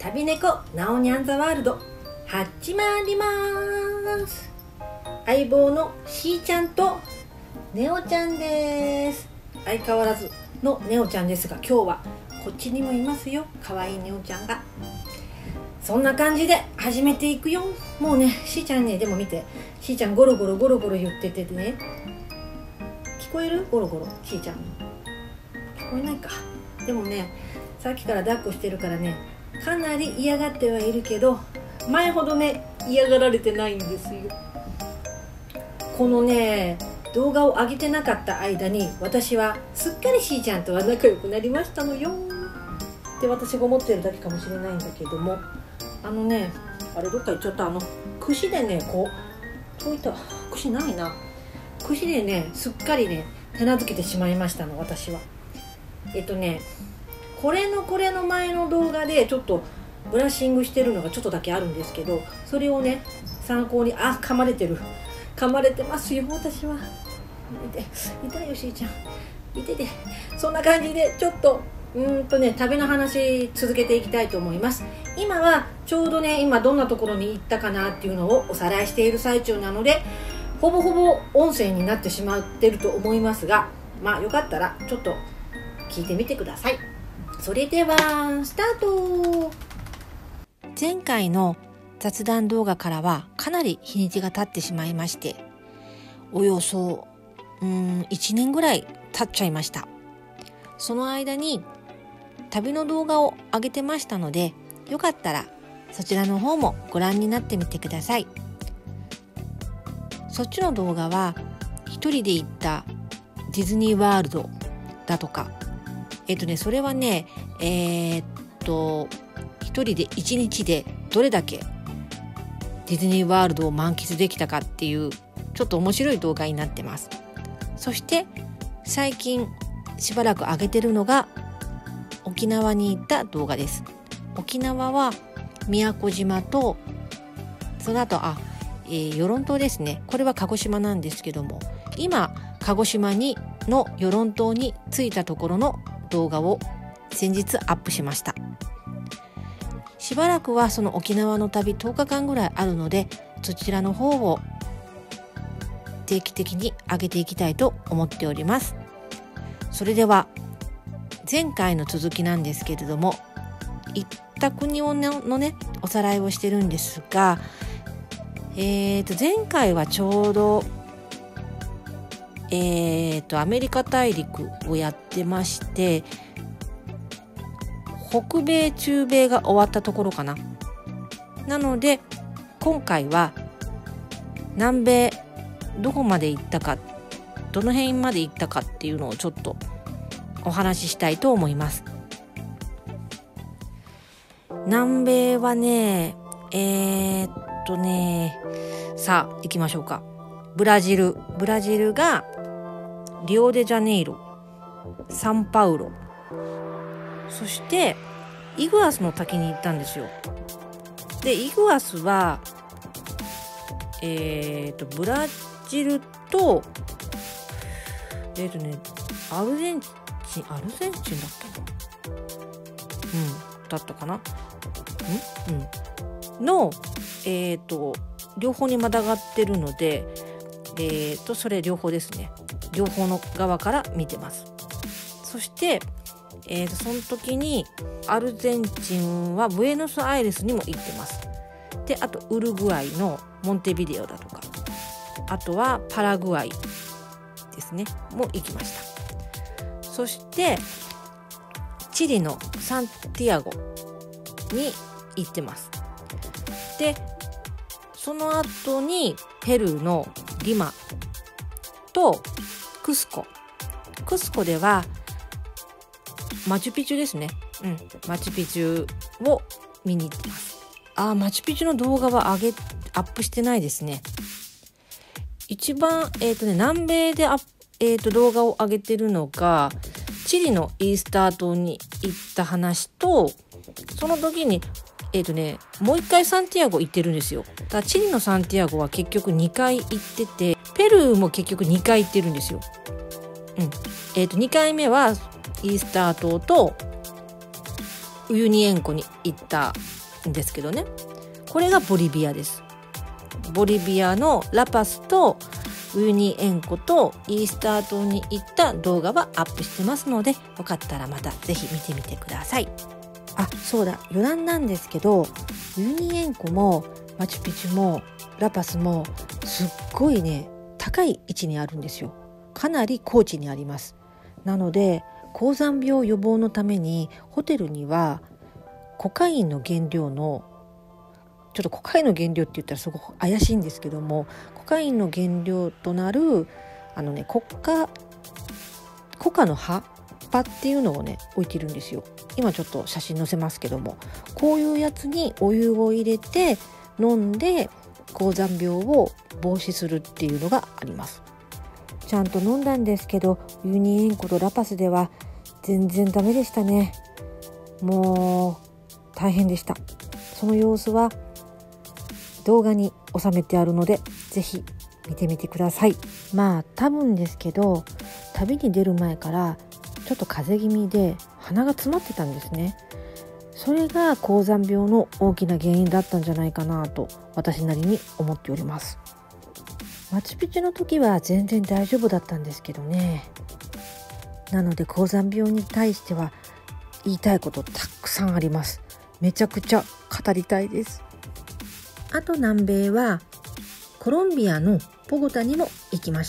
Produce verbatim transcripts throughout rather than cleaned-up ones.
旅猫なおにゃんザワールド始まります。相棒のしーちゃんとねおちゃんです。相変わらずのねおちゃんですが、今日はこっちにもいますよ、かわいいねおちゃんが。そんな感じで始めていくよ。もうね、しーちゃんね、でも見て、しーちゃんゴロゴロゴロゴロ言っててね、聞こえる？ゴロゴロ、しーちゃん聞こえないか。でもね、さっきから抱っこしてるからね、かなり嫌がってはいるけど、前ほどね嫌がられてないんですよ。このね動画を上げてなかった間に、私はすっかりしーちゃんとは仲良くなりましたのよって私が思ってるだけかもしれないんだけども、あのね、あれどっか行っちゃった。あの串でね、こう解いた串ないな、串でねすっかりね手なずけてしまいましたの、私は。えっとねこれのこれの前の動画でちょっとブラッシングしてるのがちょっとだけあるんですけど、それをね参考に、あ、噛まれてる、噛まれてますよ私は。痛い痛いよしーちゃん、痛いて。そんな感じでちょっとうーんとね旅の話続けていきたいと思います。今はちょうどね、今どんなところに行ったかなっていうのをおさらいしている最中なので、ほぼほぼ音声になってしまってると思いますが、まあよかったらちょっと聞いてみてください。それではスタート。前回の雑談動画からはかなり日にちが経ってしまいまして、およそうーんいちねんぐらい経っちゃいました。その間に旅の動画を上げてましたので、よかったらそちらの方もご覧になってみてください。そっちの動画は一人で行ったディズニーワールドだとか、えっとねそれはねえー、っと一人で一日でどれだけディズニーワールドを満喫できたかっていうちょっと面白い動画になってます。そして最近しばらく上げてるのが沖縄に行った動画です。沖縄は宮古島と、その後あ、えー、与論島ですね。これは鹿児島なんですけども、今鹿児島にの与論島に着いたところの動画を先日アップしました。しばらくはその沖縄の旅とおかかんぐらいあるので、そちらの方を定期的に上げていきたいと思っております。それでは前回の続きなんですけれども、行った国をのねおさらいをしてるんですが、えーと前回はちょうどえーとアメリカ大陸をやってまして、北米中米が終わったところかな。なので今回は南米どこまで行ったか、どの辺まで行ったかっていうのをちょっとお話ししたいと思います。南米はねえー、っとねさあ行きましょうか。ブラジルブラジルがリオデジャネイロ、サンパウロ、そしてイグアスの滝に行ったんですよ。でイグアスはえー、とブラジルとえー、とねアルゼンチンアルゼンチンだったかな、うんだったかな、うんうんのえー、と両方にまたがってるので、えー、とそれ両方ですね。両方の側から見てます。そしてえー、とその時にアルゼンチンはブエノスアイレスにも行ってます。であとウルグアイのモンテビデオだとか、あとはパラグアイですねも行きました。そしてチリのサンティアゴに行ってます。でその後にペルーのリマとクスコクスコではマチュピチュですね。うん、マチュピチュを見に行ってます。あ、マチュピチュの動画は上げアップしてないですね。一番えっ、ー、とね南米でアップ、えー、と動画を上げてるのがチリのイースター島に行った話と、その時にえっ、ー、とねもう一回サンティアゴ行ってるんですよ。だからチリのサンティアゴは結局にかい行ってて、ペルーも結局にかい行ってるんですよ。うん、えっ、ー、とにかいめはイースター島とウユニ塩湖に行ったんですけどね、これがボリビアです。ボリビアのラパスとウユニ塩湖とイースター島に行った動画はアップしてますので、よかったらまたぜひ見てみてください。あ、そうだ、余談なんですけど、ウユニ塩湖もマチュピチュもラパスもすっごいね、高い位置にあるんですよ。かなり高地にあります。なので高山病予防のためにホテルにはコカインの原料のちょっとコカインの原料って言ったらすごく怪しいんですけども、コカインの原料となるあのねコカコカの葉っぱっていうのをね置いてるんですよ。今ちょっと写真載せますけども、こういうやつにお湯を入れて飲んで高山病を防止するっていうのがあります。ちゃんと飲んだんですけど、ウユニ塩湖とラパスでは全然ダメでしたね。もう大変でした。その様子は動画に収めてあるのでぜひ見てみてください。まあ多分ですけど、旅に出る前からちょっと風邪気味で鼻が詰まってたんですね。それが高山病の大きな原因だったんじゃないかなと私なりに思っております。マチュピチュの時は全然大丈夫だったんですけどね。なので高山病に対しては言いたいことたくさんあります。めちゃくちゃ語りたいです。あと南米はコロンビアのボゴタにも行きました。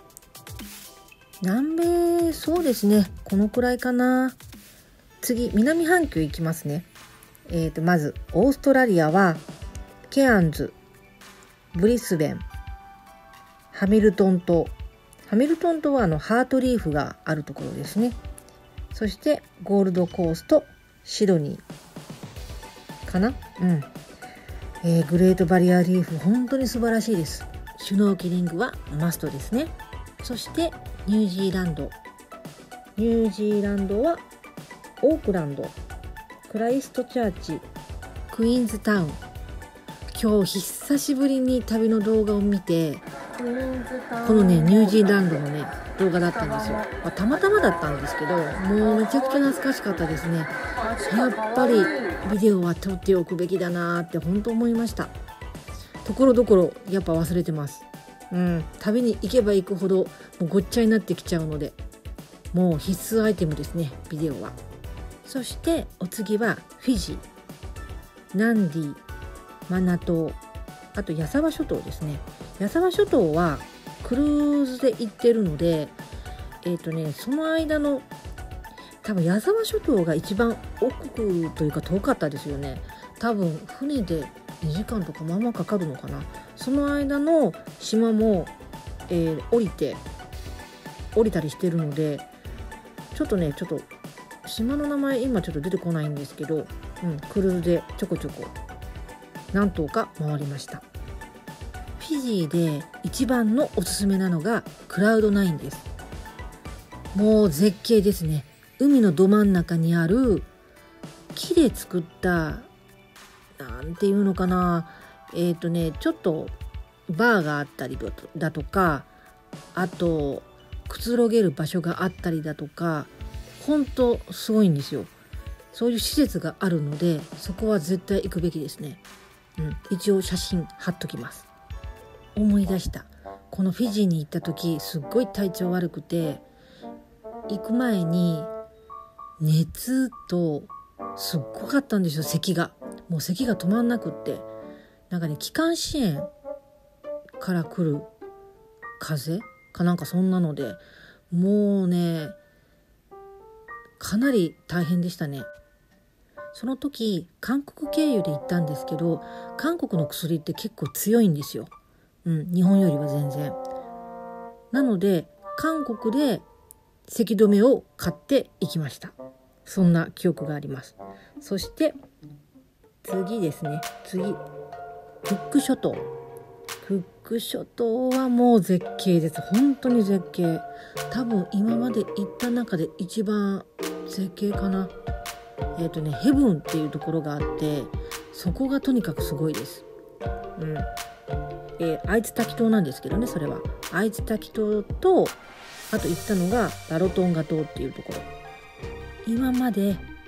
南米、そうですね、このくらいかな。次、南半球行きますね。えーと、まずオーストラリアはケアンズ、ブリスベン、ハミルトン島。ハミルトン島はあのハートリーフがあるところですね。そしてゴールドコースト、シドニーかな。うん、えー、グレートバリアリーフ本当に素晴らしいです。シュノーケリングはマストですね。そしてニュージーランド。ニュージーランドはオークランド、クライストチャーチ、クイーンズタウン。今日久しぶりに旅の動画を見て、このねニュージーランドのね動画だったんですよ。まあ、たまたまだったんですけど、もうめちゃくちゃ懐かしかったですね。やっぱりビデオは撮っておくべきだなって本当思いました。ところどころやっぱ忘れてます。うん、旅に行けば行くほどもうごっちゃになってきちゃうので、もう必須アイテムですね、ビデオは。そしてお次はフィジー、ナンディ、マナ島、あとヤサバ諸島ですね。ヤサバ諸島はクルーズで行ってるので、えっとねその間の多分ヤサバ諸島が一番奥というか遠かったですよね。多分船でにじかんとかまあまあかかるのかな。その間の島も、えー、降りて降りたりしてるので、ちょっとねちょっと島の名前今ちょっと出てこないんですけど、うん、クルーズでちょこちょこ何島か回りました。フィジーで一番のおすすめなのがクラウドナインです。もう絶景ですね。海のど真ん中にある木で作ったなんていうのかな、えっとねちょっとバーがあったりだとか、あとくつろげる場所があったりだとか、本当すごいんですよ。そういう施設があるので、そこは絶対行くべきですね。うん、一応写真貼っときます。思い出した。このフィジーに行った時すっごい体調悪くて、行く前に熱とすっごかったんですよ。咳がもう咳が止まんなくって、なんかね気管支炎から来る風邪かなんかそんなので、もうねかなり大変でしたね。その時韓国経由で行ったんですけど、韓国の薬って結構強いんですよ。うん、日本よりは全然。なので韓国で咳止めを買って行きました。そんな記憶があります。そして次ですね。次クック諸島。クック諸島はもう絶景です。本当に絶景。多分今まで行った中で一番絶景かな。えっとねヘブンっていうところがあって、そこがとにかくすごいです。うん。えー、愛知滝島なんですけどね、それは愛知滝島と、あと行ったのがラロトンガ島っていうところ。今まで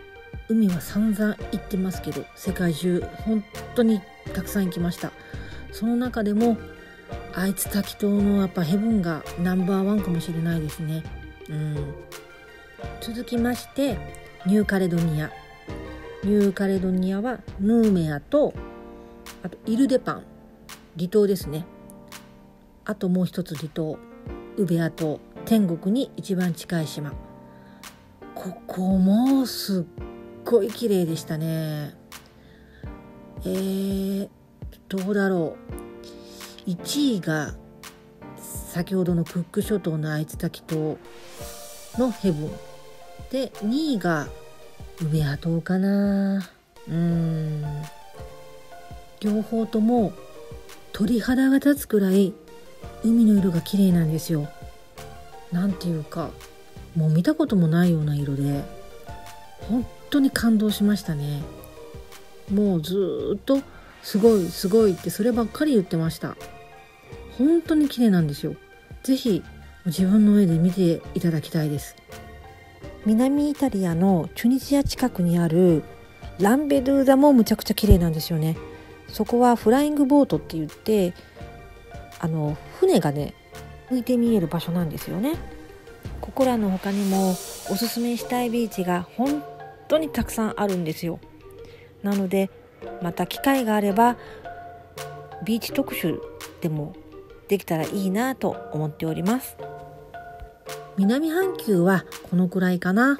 海は散々行ってますけど、世界中本当にたくさん行きました。その中でも愛津滝島のやっぱヘブンがナンバーワンかもしれないですね。うん、続きましてニューカレドニア。ニューカレドニアはヌーメアと、あとイルデパン、離島ですね。あともう一つ離島、ウベア島、天国に一番近い島。ここもすっごい綺麗でしたね。えー、どうだろう。いちいが先ほどのクック諸島の愛津滝島のヘブンで、にいがウベア島かな。うーん両方とも鳥肌が立つくらい海の色が綺麗なんですよ。なんていうか、もう見たこともないような色で本当に感動しましたね。もうずっとすごいすごいってそればっかり言ってました。本当に綺麗なんですよ。ぜひ自分の目で見ていただきたいです。南イタリアのチュニジア近くにあるランベドゥーザもむちゃくちゃ綺麗なんですよね。そこはフライングボートって言って、あの船がね浮いて見える場所なんですよね。ここらの他にもおすすめしたいビーチが本当にたくさんあるんですよ。なのでまた機会があればビーチ特集でもできたらいいなと思っております。南半球はこのくらいかな。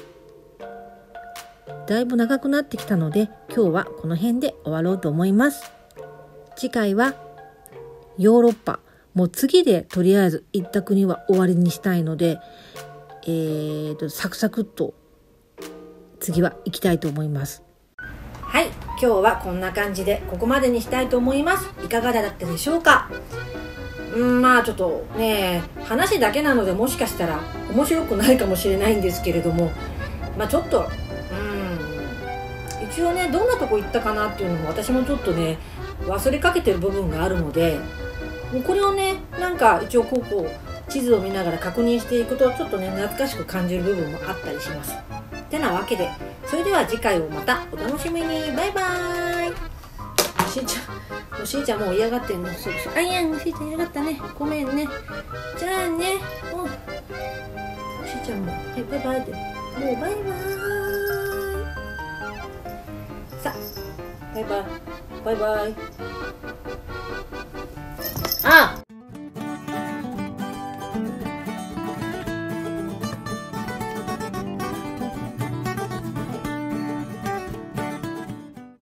だいぶ長くなってきたので今日はこの辺で終わろうと思います。次回はヨーロッパ、もう次でとりあえず行った国は終わりにしたいので、えーとサクサクっと次は行きたいと思います。はい、今日はこんな感じでここまでにしたいと思います。いかがだったでしょうか。うんまあちょっとね話だけなのでもしかしたら面白くないかもしれないんですけれども、まあちょっとうん一応ねどんなとこ行ったかなっていうのも私もちょっとね忘れかけてる部分があるので、もうこれをねなんか一応こうこう地図を見ながら確認していくとちょっとね懐かしく感じる部分もあったりします。てなわけでそれでは次回をまたお楽しみに。バイバーイ。しーちゃんもうしーちゃんもう嫌がってんの。そうそう、あいやんしーちゃん嫌がったね、ごめんね。じゃあね、もうしーちゃんもはいバイバイってもうバイバーイ。さあバイバイバイバイ。